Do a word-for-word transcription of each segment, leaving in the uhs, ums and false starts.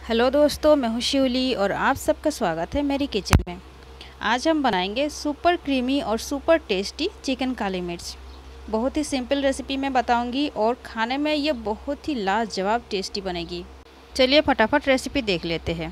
Hello दोस्तों, मैं हूँ शिवली और आप सबका स्वागत है मेरी किचन में। आज हम बनाएंगे सुपर क्रीमी और सुपर टेस्टी चिकन काली मिर्च। बहुत ही सिंपल रेसिपी में बताऊंगी और खाने में ये बहुत ही लाजवाब टेस्टी बनेगी। चलिए फटाफट रेसिपी देख लेते हैं।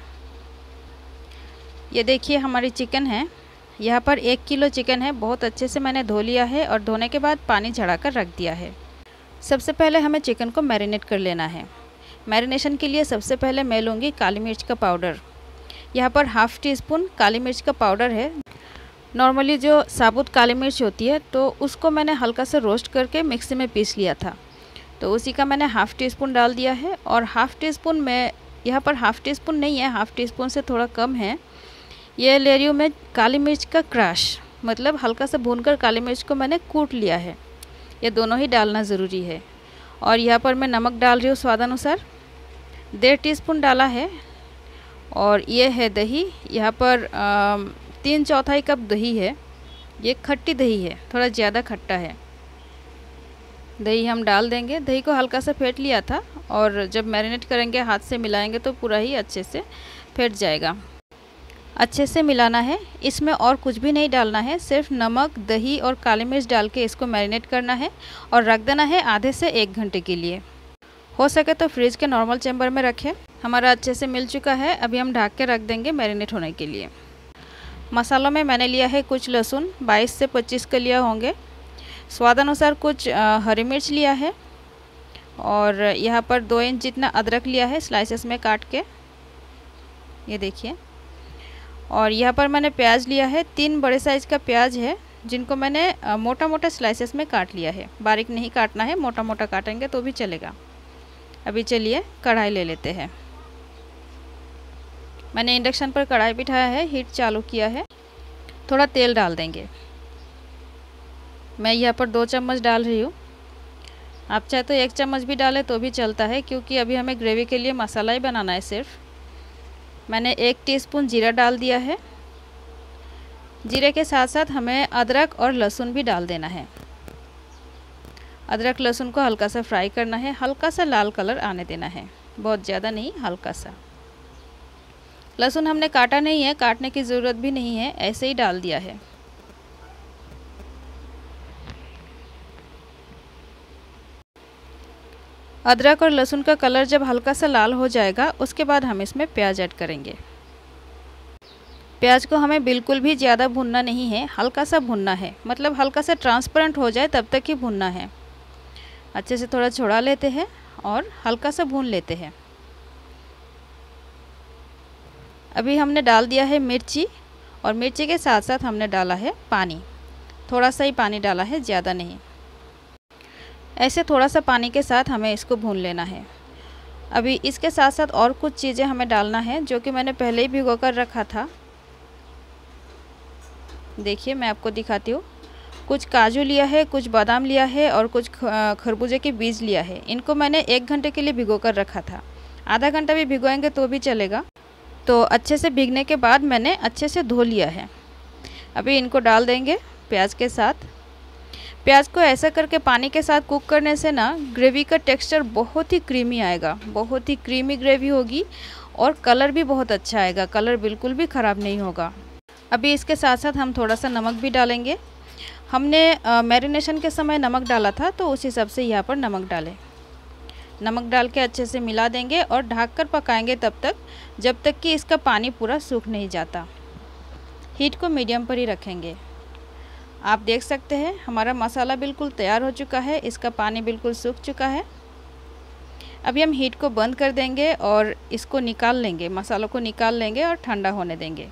ये देखिए हमारी चिकन है। यहाँ पर एक किलो चिकन है। बहुत अच्छे से मैंने धो लिया है और धोने के बाद पानी झड़ा कर रख दिया है। सबसे पहले हमें चिकन को मैरिनेट कर लेना है। मैरिनेशन के लिए सबसे पहले मैं लूँगी काली मिर्च का पाउडर। यहाँ पर हाफ़ टी स्पून काली मिर्च का पाउडर है। नॉर्मली जो साबुत काली मिर्च होती है तो उसको मैंने हल्का से रोस्ट करके मिक्सी में पीस लिया था, तो उसी का मैंने हाफ़ टी स्पून डाल दिया है। और हाफ़ टी स्पून मैं यहाँ पर हाफ़ टी स्पून नहीं है, हाफ़ टी स्पून से थोड़ा कम है। ये ले रही हूँ मैं काली मिर्च का क्रश, मतलब हल्का सा भूनकर काली मिर्च को मैंने कूट लिया है। ये दोनों ही डालना ज़रूरी है। और यहाँ पर मैं नमक डाल रही हूँ स्वादानुसार, डेढ़ टीस्पून डाला है। और ये है दही, यहाँ पर आ, तीन चौथाई कप दही है। ये खट्टी दही है, थोड़ा ज़्यादा खट्टा है। दही हम डाल देंगे। दही को हल्का सा फेंट लिया था और जब मैरिनेट करेंगे हाथ से मिलाएंगे तो पूरा ही अच्छे से फेंट जाएगा। अच्छे से मिलाना है। इसमें और कुछ भी नहीं डालना है, सिर्फ नमक, दही और काली मिर्च डाल के इसको मैरिनेट करना है और रख देना है आधे से एक घंटे के लिए। हो सके तो फ्रिज के नॉर्मल चैम्बर में रखें। हमारा अच्छे से मिल चुका है। अभी हम ढक के रख देंगे मैरिनेट होने के लिए। मसालों में मैंने लिया है कुछ लहसुन, बाईस से पच्चीस कलियाँ होंगे। स्वादानुसार कुछ हरी मिर्च लिया है और यहाँ पर दो इंच जितना अदरक लिया है स्लाइसेस में काट के, ये देखिए। और यहाँ पर मैंने प्याज लिया है, तीन बड़े साइज़ का प्याज है जिनको मैंने मोटा मोटा स्लाइसेस में काट लिया है। बारीक नहीं काटना है, मोटा मोटा काटेंगे तो भी चलेगा। अभी चलिए कढ़ाई ले लेते हैं। मैंने इंडक्शन पर कढ़ाई बिठाया है, हीट चालू किया है। थोड़ा तेल डाल देंगे। मैं यहाँ पर दो चम्मच डाल रही हूँ। आप चाहे तो एक चम्मच भी डालें तो भी चलता है, क्योंकि अभी हमें ग्रेवी के लिए मसाला ही बनाना है सिर्फ। मैंने एक टीस्पून जीरा डाल दिया है। जीरे के साथ साथ हमें अदरक और लहसुन भी डाल देना है। अदरक लहसुन को हल्का सा फ्राई करना है, हल्का सा लाल कलर आने देना है, बहुत ज़्यादा नहीं, हल्का सा। लहसुन हमने काटा नहीं है, काटने की ज़रूरत भी नहीं है, ऐसे ही डाल दिया है। अदरक और लहसुन का कलर जब हल्का सा लाल हो जाएगा उसके बाद हम इसमें प्याज ऐड करेंगे। प्याज को हमें बिल्कुल भी ज़्यादा भुनना नहीं है, हल्का सा भुनना है, मतलब हल्का सा ट्रांसपेरेंट हो जाए तब तक ही भुनना है। अच्छे से थोड़ा छोड़ा लेते हैं और हल्का सा भून लेते हैं। अभी हमने डाल दिया है मिर्ची और मिर्ची के साथ साथ हमने डाला है पानी। थोड़ा सा ही पानी डाला है, ज़्यादा नहीं। ऐसे थोड़ा सा पानी के साथ हमें इसको भून लेना है। अभी इसके साथ साथ और कुछ चीज़ें हमें डालना है जो कि मैंने पहले ही भिगो कर रखा था। देखिए मैं आपको दिखाती हूँ। कुछ काजू लिया है, कुछ बादाम लिया है और कुछ खरबूजे के बीज लिया है। इनको मैंने एक घंटे के लिए भिगो कर रखा था। आधा घंटा भी भिगोएंगे तो भी चलेगा। तो अच्छे से भीगने के बाद मैंने अच्छे से धो लिया है। अभी इनको डाल देंगे प्याज के साथ। प्याज को ऐसा करके पानी के साथ कुक करने से ना ग्रेवी का टेक्सचर बहुत ही क्रीमी आएगा, बहुत ही क्रीमी ग्रेवी होगी और कलर भी बहुत अच्छा आएगा, कलर बिल्कुल भी ख़राब नहीं होगा। अभी इसके साथ साथ हम थोड़ा सा नमक भी डालेंगे। हमने मैरिनेशन के समय नमक डाला था तो उस हिसाब से यहाँ पर नमक डालें। नमक डाल के अच्छे से मिला देंगे और ढक कर पकाएंगे तब तक जब तक कि इसका पानी पूरा सूख नहीं जाता। हीट को मीडियम पर ही रखेंगे। आप देख सकते हैं हमारा मसाला बिल्कुल तैयार हो चुका है, इसका पानी बिल्कुल सूख चुका है। अभी हम हीट को बंद कर देंगे और इसको निकाल लेंगे, मसालों को निकाल लेंगे और ठंडा होने देंगे।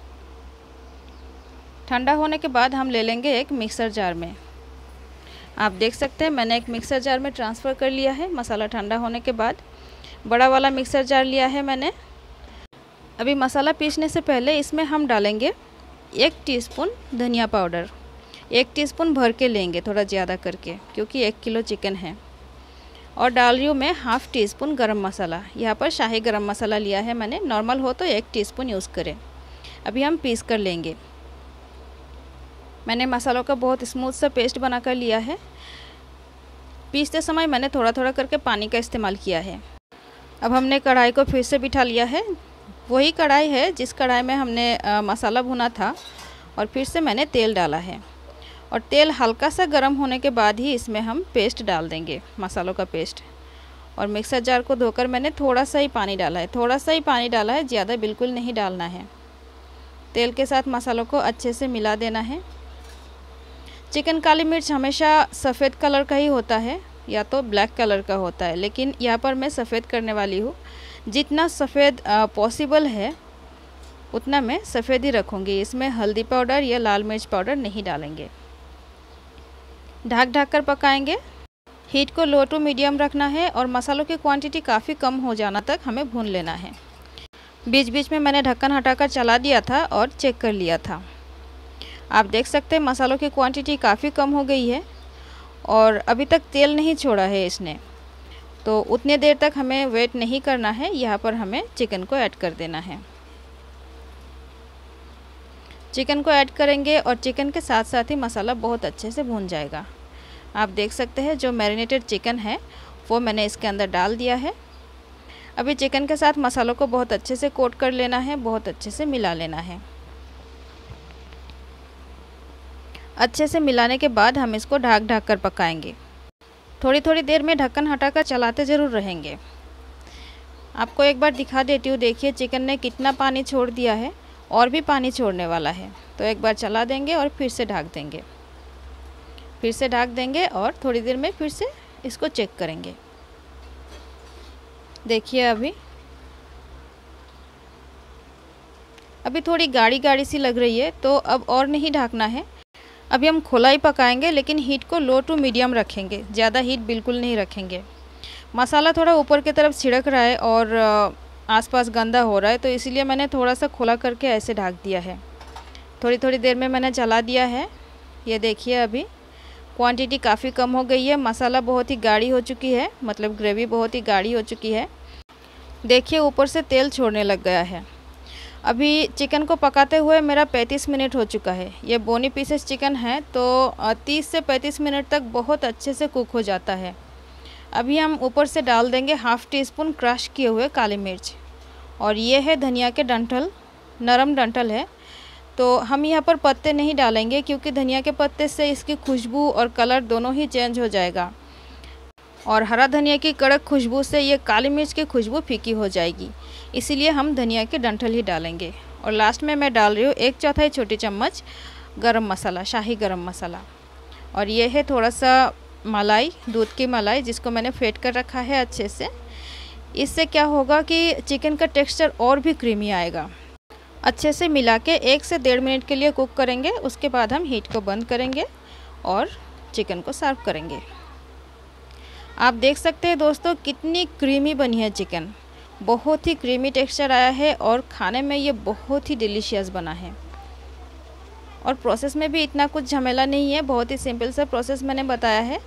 ठंडा होने के बाद हम ले लेंगे एक मिक्सर जार में। आप देख सकते हैं मैंने एक मिक्सर जार में ट्रांसफ़र कर लिया है मसाला ठंडा होने के बाद। बड़ा वाला मिक्सर जार लिया है मैंने। अभी मसाला पीसने से पहले इसमें हम डालेंगे एक टीस्पून धनिया पाउडर। एक टीस्पून भर के लेंगे, थोड़ा ज़्यादा करके, क्योंकि एक किलो चिकन है। और डाल रही हूँ मैं हाफ़ टी स्पून गरम मसाला। यहाँ पर शाही गरम मसाला लिया है मैंने, नॉर्मल हो तो एक टीस्पून यूज़ करें। अभी हम पीस कर लेंगे। मैंने मसालों का बहुत स्मूथ सा पेस्ट बना कर लिया है। पीसते समय मैंने थोड़ा थोड़ा करके पानी का इस्तेमाल किया है। अब हमने कढ़ाई को फिर से बिठा लिया है। वही कढ़ाई है जिस कढ़ाई में हमने आ, मसाला भुना था, और फिर से मैंने तेल डाला है। और तेल हल्का सा गर्म होने के बाद ही इसमें हम पेस्ट डाल देंगे, मसालों का पेस्ट। और मिक्सर जार को धोकर मैंने थोड़ा सा ही पानी डाला है, थोड़ा सा ही पानी डाला है, ज़्यादा बिल्कुल नहीं डालना है। तेल के साथ मसालों को अच्छे से मिला देना है। चिकन काली मिर्च हमेशा सफ़ेद कलर का ही होता है या तो ब्लैक कलर का होता है, लेकिन यहाँ पर मैं सफ़ेद करने वाली हूँ। जितना सफ़ेद पॉसिबल है उतना मैं सफ़ेद ही रखूँगी। इसमें हल्दी पाउडर या लाल मिर्च पाउडर नहीं डालेंगे। ढक ढक कर पकाएंगे। हीट को लो टू मीडियम रखना है और मसालों की क्वांटिटी काफ़ी कम हो जाना तक हमें भून लेना है। बीच बीच में मैंने ढक्कन हटाकर चला दिया था और चेक कर लिया था। आप देख सकते हैं मसालों की क्वांटिटी काफ़ी कम हो गई है और अभी तक तेल नहीं छोड़ा है इसने, तो उतने देर तक हमें वेट नहीं करना है। यहाँ पर हमें चिकन को ऐड कर देना है। चिकन को ऐड करेंगे और चिकन के साथ साथ ही मसाला बहुत अच्छे से भून जाएगा। आप देख सकते हैं जो मैरिनेटेड चिकन है वो मैंने इसके अंदर डाल दिया है। अभी चिकन के साथ मसालों को बहुत अच्छे से कोट कर लेना है, बहुत अच्छे से मिला लेना है। अच्छे से मिलाने के बाद हम इसको ढक ढक कर पकाएंगे। थोड़ी थोड़ी देर में ढक्कन हटाकर चलाते ज़रूर रहेंगे। आपको एक बार दिखा देती हूँ, देखिए चिकन ने कितना पानी छोड़ दिया है और भी पानी छोड़ने वाला है। तो एक बार चला देंगे और फिर से ढक देंगे, फिर से ढक देंगे और थोड़ी देर में फिर से इसको चेक करेंगे। देखिए अभी अभी थोड़ी गाढ़ी गाढ़ी सी लग रही है, तो अब और नहीं ढकना है। अभी हम खुला ही पकाएंगे, लेकिन हीट को लो टू मीडियम रखेंगे, ज़्यादा हीट बिल्कुल नहीं रखेंगे। मसाला थोड़ा ऊपर की तरफ छिड़क रहा है और आसपास गंदा हो रहा है, तो इसीलिए मैंने थोड़ा सा खुला करके ऐसे ढक दिया है। थोड़ी थोड़ी देर में मैंने चला दिया है। ये देखिए अभी क्वांटिटी काफ़ी कम हो गई है। मसाला बहुत ही गाढ़ी हो चुकी है, मतलब ग्रेवी बहुत ही गाढ़ी हो चुकी है। देखिए ऊपर से तेल छोड़ने लग गया है। अभी चिकन को पकाते हुए मेरा पैंतीस मिनट हो चुका है। ये बोनी पीसेस चिकन है तो तीस से पैंतीस मिनट तक बहुत अच्छे से कुक हो जाता है। अभी हम ऊपर से डाल देंगे हाफ़ टी स्पून क्रश किए हुए काली मिर्च, और ये है धनिया के डंठल, नरम डंठल है। तो हम यहाँ पर पत्ते नहीं डालेंगे क्योंकि धनिया के पत्ते से इसकी खुशबू और कलर दोनों ही चेंज हो जाएगा, और हरा धनिया की कड़क खुशबू से ये काली मिर्च की खुशबू फीकी हो जाएगी। इसीलिए हम धनिया के डंठल ही डालेंगे। और लास्ट में मैं डाल रही हूँ एक चौथाई छोटी चम्मच गरम मसाला, शाही गरम मसाला। और ये है थोड़ा सा मलाई, दूध की मलाई, जिसको मैंने फेंट कर रखा है अच्छे से। इससे क्या होगा कि चिकन का टेक्सचर और भी क्रीमी आएगा। अच्छे से मिला के एक से डेढ़ मिनट के लिए कुक करेंगे। उसके बाद हम हीट को बंद करेंगे और चिकन को सर्व करेंगे। आप देख सकते हैं दोस्तों कितनी क्रीमी बनी है चिकन, बहुत ही क्रीमी टेक्सचर आया है और खाने में ये बहुत ही डिलीशियस बना है। और प्रोसेस में भी इतना कुछ झमेला नहीं है, बहुत ही सिंपल सा प्रोसेस मैंने बताया है।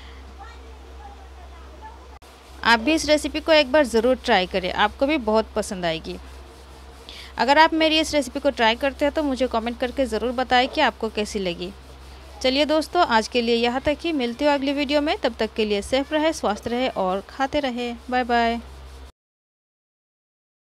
आप भी इस रेसिपी को एक बार ज़रूर ट्राई करें, आपको भी बहुत पसंद आएगी। अगर आप मेरी इस रेसिपी को ट्राई करते हैं तो मुझे कमेंट करके ज़रूर बताएं कि आपको कैसी लगी। चलिए दोस्तों, आज के लिए यहाँ तक ही। मिलती हूँ अगली वीडियो में। तब तक के लिए सेफ रहे, स्वस्थ रहे और खाते रहे। Bye bye.